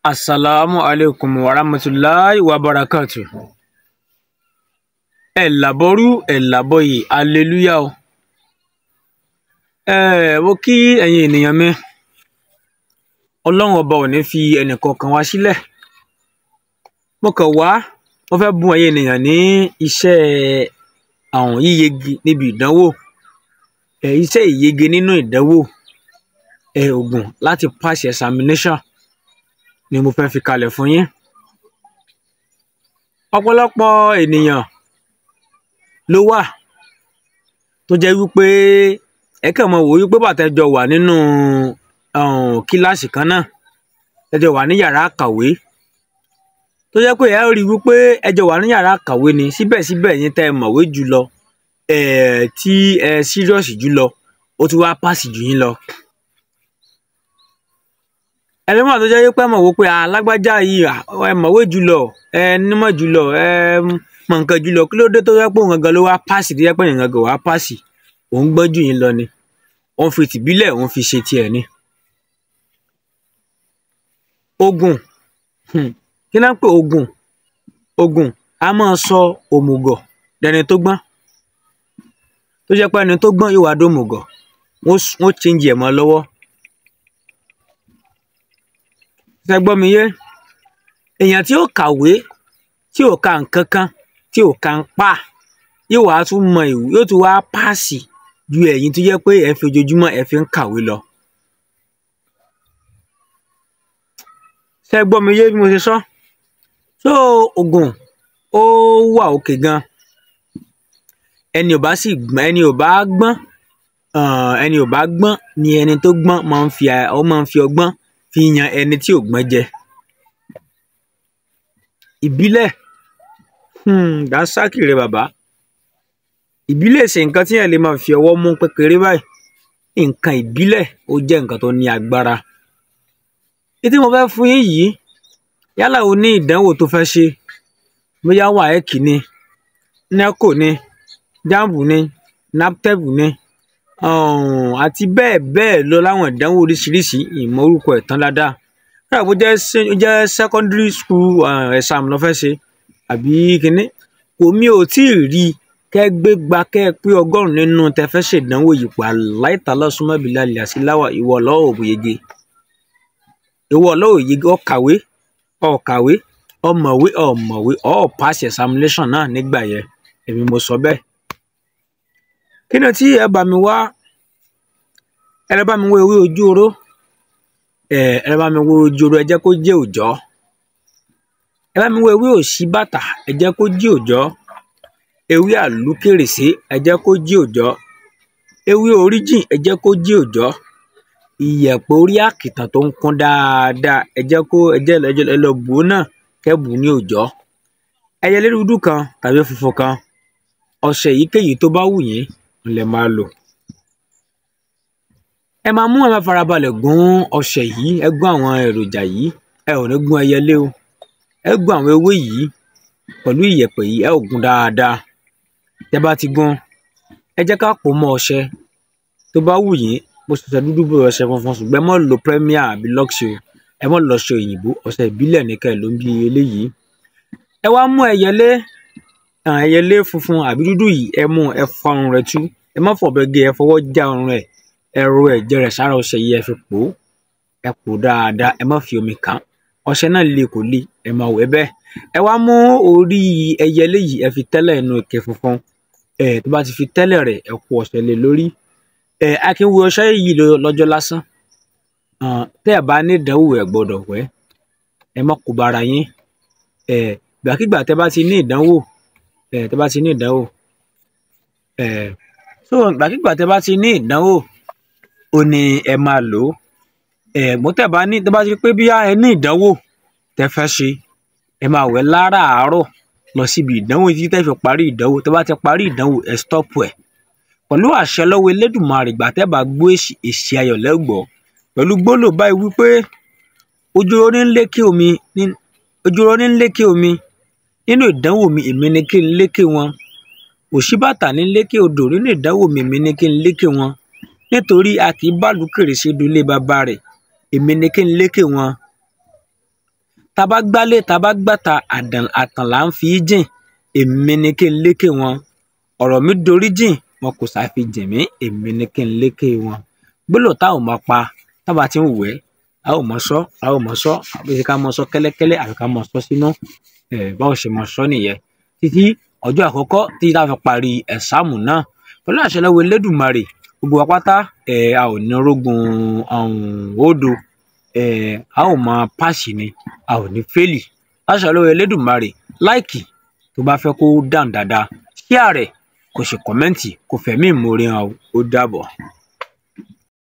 Assalamu alaikum wa rahmatullahi wa barakatuh. Ẹ làbọ́rú ẹ làbọ́yè hallelujah o. Mo kí ẹ̀yin ènìyàn mi. Ọlọ́run ọba ò ní fi ẹnìkọ̀ọ̀kan wá sílẹ̀. Mo fẹ́ bùn ẹ̀yin ènìyàn ní iṣẹ́ àwọn yíyege níbi ìdánwò. Iṣẹ́ ìyege nínú ìdánwò. Ogun láti pass examination ni mo fẹ́ fi kalẹ̀ fún yín. Ọ̀pọ̀lọpọ̀ ènìyàn ló wà tó jẹ́ wípé ẹ kàn mọ̀ wò wípé bàtẹ́jọ wà nínú kíláàsì kan náà, ẹjọ wà ní yàrá àkàwé, tó jẹ́ pé ẹ rí wípé ẹjọ wà ní yàrá àkàwé ni síbẹ̀síbẹ̀ yín tẹ́ ẹ mọ̀wé jùlọ, tí ẹ serious jùlọ, ó ti wá pàṣì jù yín lọ. Ẹlẹ́mọ̀ tó jẹ́ wípé mọ̀ wò pé alágbájá yìí ẹ mọ̀wé jùlọ, ẹ nímọ̀ jùlọ, ẹ mọ̀ nǹkan jùlọ, kí ló dé tó jẹ́ pé òun gangan ló wá pàṣì, tó jẹ́ pé òun gangan wá pàṣì, òun gbọ́n jù yín lọ ni, òun fi tìbílẹ̀ òun fi ṣe tiẹ̀ ni. Ogun, kí náà ń pè ogun? Ogun a máa sọ òmùgọ̀ dẹni tó gbọ́n, tó jẹ́ pé ẹni tó gbọ́n yóò wá dómùgọ̀, wọ́n change ẹ̀ mọ́ lọ́wọ́. Ṣé gbọ́ mi yé? Èèyàn tí ó kàwé, tí ò ka nǹkan kan, tí ò ka ń pa, yóò wá tún mọ ìwé, yóò tún wá páàsì ju ẹ̀yin tó jẹ́ pé ẹ fi ojoojúmọ́ ẹ fi ń kàwé lọ. Ṣé gbọ́ mi yé bí mo ṣe sọ? So ogun ó wà òkè gan. Ẹni ò bá gbọ́n ni ẹni tó gbọ́n máa ń fi ọgbọ́n fi yan ẹni tí ò gbọ́n jẹ. Ìbílẹ̀, dànsákì rẹ bàbá. Ìbílẹ̀ ṣe nǹkan tí ẹ lè máa fi ọwọ́ mú kékeré báyìí. Nǹkan ìbílẹ̀ ó jẹ́ nǹkan tó ní agbára. Tí mo fẹ́ fún yín yìí, yálà o ní ìdánwò tó fẹ́ ṣe, bóyá WAEC ni, NECO ni, JAMB ni, NABTEB ni, àti bẹ́ẹ̀ bẹ́ẹ̀ lọ láwọn ìdánwò oríṣiríṣi, ìmọ̀ orúkọ ẹ̀ tán dáadáa. Kódà bó jẹ́ secondary school exam ló fẹ́ ṣe àbí kíní, mi ò tí ì rí kẹ́ gbégbá kẹ́ pé 100 nínú tẹ́ fẹ́ ṣe ìdánwò yìí pa láìtàlọ́ súnmọ́ ìbílẹ̀ àlè àṣìláwà ìwọ lọ́wọ́ òbòyege. Ìwọ lọ́wọ́ yege, ọ̀kàwé, ọ̀mọ̀wé, pass examination náà nígbà yẹn, èmi mo sọ bẹ́ẹ̀. Kí ni tí ẹ bá mi wá? Ẹ lọ bá mi wo ewé ojú oró. Ẹ bá mi wo ojú oró, ẹ jẹ́ kó jẹ́ òòjọ́. Ẹ bá mi wo ewé òṣìbàtà, ẹ jẹ́ kó jẹ́ òòjọ́. Ewé àlùkèrèsé, ẹ jẹ́ kó jẹ́ òòjọ́. Ewé oríjìn, ẹ jẹ́ kó jẹ́ òòjọ́. Ìyẹ̀pẹ̀ orí àkìtàn tó ń kún dáadáa, ẹ lọ bù ú náà, kẹ́ bù ú ní òòjọ́. Ẹyẹlé dúdú kan tàbí funfun kan, ọṣẹ èyíkéyìí tó bá wù yín lẹ máa lò. Ẹ máa farabalẹ̀ gún ọṣẹ yìí, ẹ gún àwọn èròjà yìí, ẹ ò ní gún ẹyẹlé o. Ẹ gún àwọn ewé yìí pẹ̀lú ìyẹ̀pẹ̀ yìí, ẹ ò gún dáadáa. Tẹ́ bá ti gún, ẹ jẹ́ ká pò mọ́ ọṣẹ tó bá wù yín, bó ṣe dúdú bó ọṣẹ funfun, ṣùgbọ́n ẹ má lo Premier àbí Lux o, ẹ má lọ ṣe òyìnbó, ọṣẹ ìbílẹ̀ ní kẹ́ ló ń bí eléyìí. Ẹ wá mú ẹyẹlé funfun àbí dúdú yìí, ẹ mú ẹ fa ọrùn rẹ̀ tú, ẹ má fọ̀bẹ gé, ẹ fọwọ́ já ọrùn rẹ̀, ẹ ro ẹ̀jẹ̀ rẹ̀ sára ọṣẹ yìí, ẹ fi pò ó, ẹ pò dáadáa, ẹ má fi omi kàn. Ọṣẹ náà le kò le, ẹ máa wẹ̀ bẹ́ẹ̀. Ẹ wá mú orí ẹyẹlé yìí, ẹ fi tẹ́lẹ̀ inú ike funfun. Tó bá ti fi tẹ́lẹ̀ rẹ̀, ẹ kó ọṣẹ lé lórí. A kì í wẹ ọṣẹ yìí lọ́jọ́ lásán. Tẹ́ ẹ bá ní ìdánwò ẹ gbọ́dọ̀ wẹ̀, ẹ má kó bara yín. Ìgbàkígbà tẹ́ bá ti ní ìdánwò, ìgbàkígbà tẹ́ bá ti ní ìdánwò, ó ní ẹ máa lò ó. Mo tẹ́ bá ti rí pé bí ẹ ní ìdánwò tẹ́ fẹ́ ṣe, ẹ máa wẹ̀ láràárọ̀ lọ síbi ìdánwò títí tẹ́ fi parí ìdánwò. Tẹ́ bá ti parí ìdánwò, ẹ stop ẹ̀. Pẹ̀lú àṣẹ lọ́wọ́ Elédùmarè, ìgbà tẹ́ bá gbọ́ èsì ayọ̀ lẹ́gbọ̀ọ́, pẹ̀lú gbólóhùn báyìí wípé ojú oró ní ń lékè omi, nínú ìdánwò mi èmi ni kí n lékè wọn. Òṣìbàtà ní lékè odò, nínú ìdánwò mi èmi ni kí n lékè wọn. Nítorí a kì í bá àlùkèrèsé dulé bàbá rẹ̀, èmi ni kí n lékè wọn. tá bá gbálé tá bá gbàtà àtàn là ń fi jìn, èmi ni kí n lékè wọn. Ọ̀rọ̀ mi dorí jìn, wọn kò ṣàfi jìn mí, èmi ni kí n lékè wọn. Gbólóhùn tá ò mọ pa tá bá ti ń wẹ̀, a ó mọ sọ, àbí ká mọ sọ kẹ́lẹ́kẹ́lẹ́ àbí ká mọ sọ sínú. Bá ò ṣe mọ sọ nìyẹn títí ọjọ́ àkọ́kọ́ tí tá fi parí ẹ̀sáàmù náà. Pẹ̀lú àṣẹ lọ́wọ́ Elédùmarè, gbogbo wa pátá a ò ní rógun òdo, a ó mọ páàsì ni, a ò ní fẹ́ẹ̀lì. Láṣẹ lọ́wọ́ Elédùmarè, láìkì tó bá fẹ́ kó dáhùn dáadáa, ṣíà rẹ̀, kò ṣe kọ́mẹ́ǹtì, kò fẹ̀mí ìmoore hàn ó dàbọ̀.